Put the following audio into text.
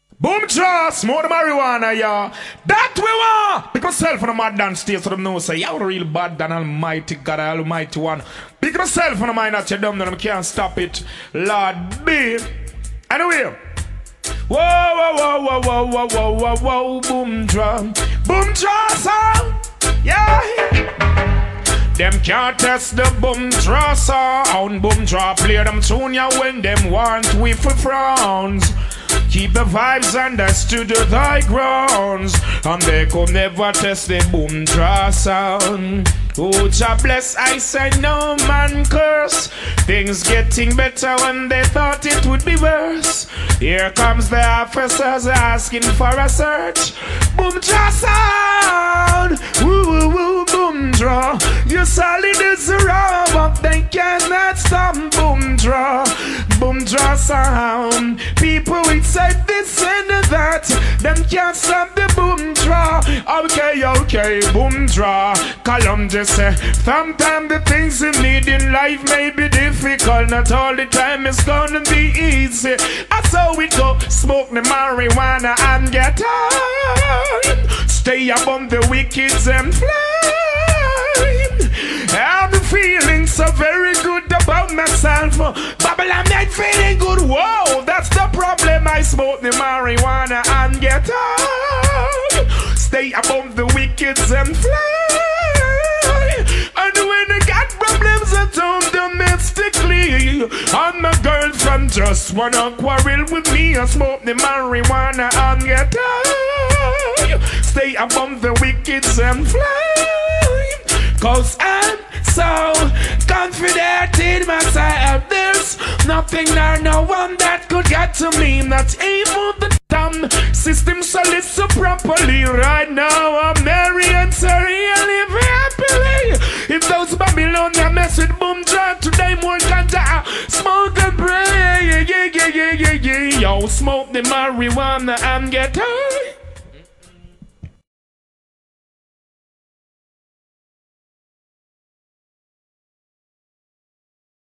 Boom jaw, smoke the marijuana, yeah. That we want. Because self on the mad dance state so them know say you're real bad than Almighty God, Almighty One. Because self on the mind that you're dumb, them can't stop it. Lord be. Anyway. Whoa, whoa, whoa, whoa, whoa, whoa, whoa, whoa, boom drum. Boom jaw sound. Yeah. Them can't test the boom draw sound. Boom draw play them tune ya when them want we for frowns. Keep the vibes understood to thy grounds, and they could never test the boom draw sound. Oh, Jah bless, I say no man curse. Things getting better when they thought it would be worse. Here comes the officers asking for a search. Boom draw sound. Woo woo woo boom draw. You solid as a raw, but they cannot stop boom draw. Boom draw sound. People will say this and that. Them can't stop the boom draw. Okay, okay, boom draw. Column just say, sometimes the things you need in life may be difficult. Not all the time it's gonna be easy. That's how we go. Smoke the marijuana and get high. Stay above the wicked and fly. I'm feeling so very good about myself. Babylon ain't feeling good. Whoa, that's the problem. I smoke the marijuana and get high. Stay above the wicked and fly. And when I got problems at home domestically, and my girlfriend just wanna quarrel with me, I smoke the marijuana and get high. Stay above the wicked and fly. Cause I'm so confident in myself. There's nothing nor no one that could get to me. Not even the dumb system solid so properly. Right now I'm merry and sorry and live happily. If those Babylonian mess with boom draw today more ganja, smoke and pray. Yeah, yeah, yeah, yeah, yeah. Yo, smoke the marijuana and get high.